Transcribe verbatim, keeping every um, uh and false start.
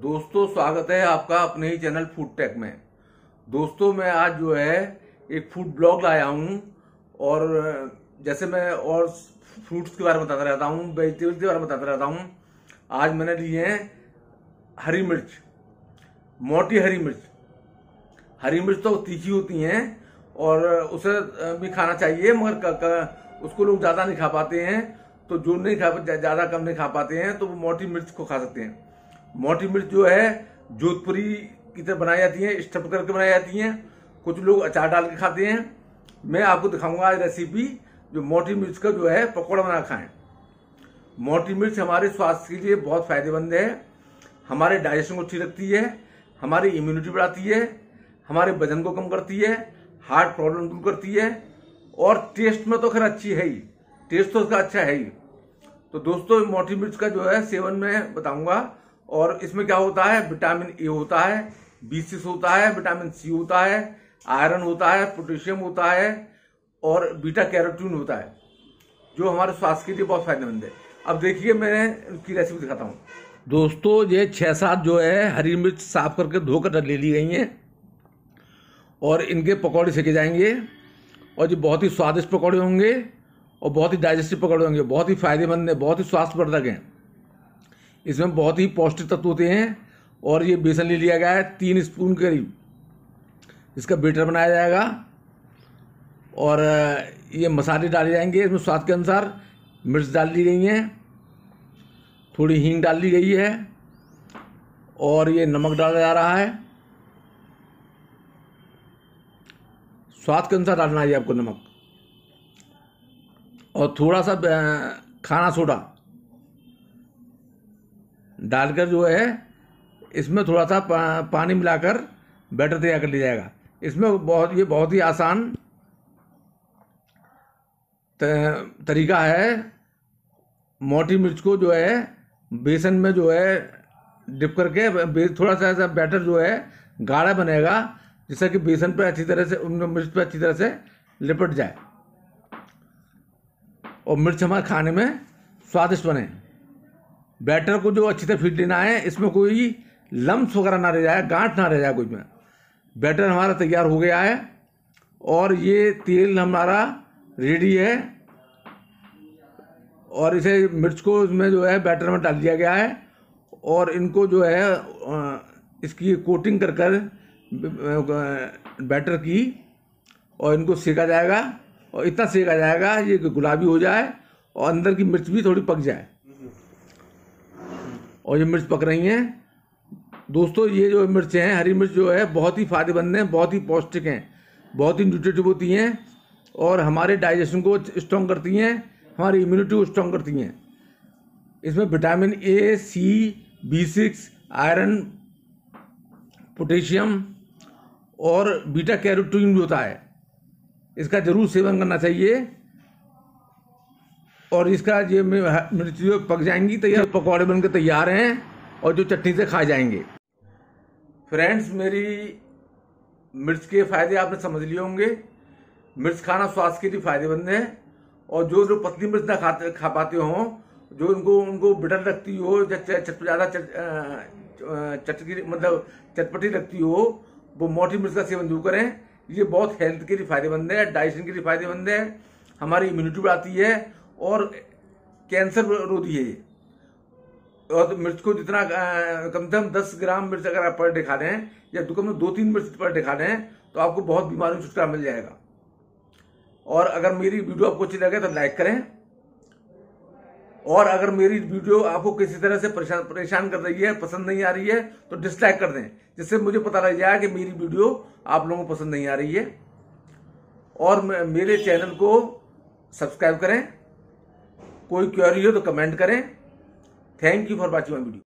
दोस्तों, स्वागत है आपका अपने ही चैनल फूड टेक में। दोस्तों, मैं आज जो है एक फूड ब्लॉग लाया हूं और जैसे मैं और फ्रूट्स के बारे में बताता रहता हूं, वेजिटेबल्स के बारे में बताता रहता हूं, आज मैंने लिए हैं हरी मिर्च, मोटी हरी मिर्च। हरी मिर्च तो तीखी होती हैं और उसे भी खाना चाहिए, मगर क, क, उसको लोग ज्यादा नहीं खा पाते हैं। तो जो नहीं खा ज्यादा कम नहीं खा पाते हैं तो वो मोटी मिर्च को खा सकते हैं। मोटी मिर्च जो है जोधपुरी की तरह बनाई जाती है, स्टफ करके बनाई जाती हैं। कुछ लोग अचार डाल के खाते हैं। मैं आपको दिखाऊंगा आज रेसिपी जो मोटी मिर्च का जो है पकौड़ा बना खाएं। मोटी मिर्च हमारे स्वास्थ्य के लिए बहुत फायदेमंद है। हमारे डाइजेशन को ठीक रखती है, हमारी इम्यूनिटी बढ़ाती है, हमारे वजन को कम करती है, हार्ट प्रॉब्लम दूर करती है और टेस्ट में तो खैर अच्छी है ही, टेस्ट तो उसका अच्छा है ही। तो दोस्तों, मोटी मिर्च का जो है सेवन में बताऊंगा। और इसमें क्या होता है, विटामिन ए होता है, बी सिक्स होता है, विटामिन सी होता है, आयरन होता है, पोटेशियम होता है और बीटा कैरोटीन होता है, जो हमारे स्वास्थ्य के लिए बहुत फायदेमंद है। अब देखिए, मैं इसकी रेसिपी दिखाता हूँ। दोस्तों, ये छह सात जो है हरी मिर्च साफ करके धोकर ले ली गई हैं और इनके पकौड़े सेके जाएंगे और ये बहुत ही स्वादिष्ट पकौड़े होंगे और बहुत ही डाइजेस्टिव पकौड़े होंगे, बहुत ही फायदेमंद है, बहुत ही स्वास्थ्यवर्धक हैं। इसमें बहुत ही पौष्टिक तत्व होते हैं। और ये बेसन ले लिया गया है तीन स्पून के करीब, इसका बैटर बनाया जाएगा। और ये मसाले डाले जाएंगे इसमें स्वाद के अनुसार। मिर्च डाल दी गई हैं, थोड़ी हींग डाल दी गई है और ये नमक डाला जा रहा है। स्वाद के अनुसार डालना है आपको नमक, और थोड़ा सा खाना सोडा डालकर जो है इसमें थोड़ा सा पा, पानी मिलाकर बैटर तैयार कर लिया जाएगा। इसमें बहुत ये बहुत ही आसान तरीका है। मोटी मिर्च को जो है बेसन में जो है डिप करके थोड़ा सा ऐसा बैटर जो है गाढ़ा बनेगा, जिससे कि बेसन पे अच्छी तरह से, मिर्च पे अच्छी तरह से लिपट जाए और मिर्च हमारे खाने में स्वादिष्ट बने। बैटर को जो अच्छी तरह फीट लेना है, इसमें कोई लम्स वगैरह ना रह जाए, गांठ ना रह जाए कुछ में। बैटर हमारा तैयार हो गया है और ये तेल हमारा रेडी है और इसे मिर्च को इसमें जो है बैटर में डाल दिया गया है और इनको जो है इसकी कोटिंग कर कर बैटर की और इनको सेका जाएगा और इतना सेका जाएगा ये गुलाबी हो जाए और अंदर की मिर्च भी थोड़ी पक जाए। और ये मिर्च पक रही हैं। दोस्तों, ये जो मिर्च हैं, हरी मिर्च जो है बहुत ही फायदेमंद हैं, बहुत ही पौष्टिक हैं, बहुत ही न्यूट्रिटिव होती हैं और हमारे डाइजेशन को स्ट्रॉन्ग करती हैं, हमारी इम्यूनिटी को स्ट्रॉन्ग करती हैं। इसमें vitamin A, C, B six, iron, potassium और बीटा कैरोटीन भी होता है। इसका जरूर सेवन करना चाहिए। और इसका ये मिर्च जो पक जाएंगी तो ये पकौड़े बनकर तैयार हैं और जो चटनी से खाए जाएंगे। फ्रेंड्स, मेरी मिर्च के फायदे आपने समझ लिए होंगे। मिर्च खाना स्वास्थ्य के लिए फायदेमंद है और जो लोग पतली मिर्च ना खाते खा पाते हों, जो उनको उनको बिटर लगती हो, ज़्यादा चटकी मतलब चटपटी लगती हो, वो मोटी मिर्च का सेवन जरूर करें। ये बहुत हेल्थ के लिए फायदेमंद है, डाइजेशन के लिए फायदेमंद है, हमारी इम्यूनिटी बढ़ाती है और कैंसर रोधी है ये। और मिर्च को जितना कम से कम दस ग्राम मिर्च अगर आप पर डे खा लें या कम से दो तीन मिर्च पर डे खा लें तो आपको बहुत बीमारियों से छुटकारा मिल जाएगा। और अगर मेरी वीडियो आपको अच्छी लगे तो लाइक करें, और अगर मेरी वीडियो आपको किसी तरह से परेशान परेशान कर रही है, पसंद नहीं आ रही है, तो डिसलाइक कर दें, जिससे मुझे पता लग जाए कि मेरी वीडियो आप लोगों को पसंद नहीं आ रही है। और मेरे चैनल को सब्सक्राइब करें। कोई क्वेरी हो तो कमेंट करें। Thank you for watching my video.